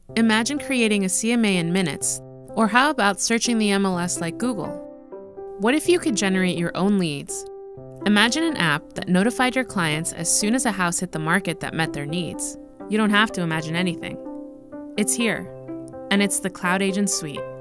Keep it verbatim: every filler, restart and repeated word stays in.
Imagine creating a C M A in minutes, or how about searching the M L S like Google? What if you could generate your own leads? Imagine an app that notified your clients as soon as a house hit the market that met their needs. You don't have to imagine anything. It's here, and it's the Cloud Agent Suite.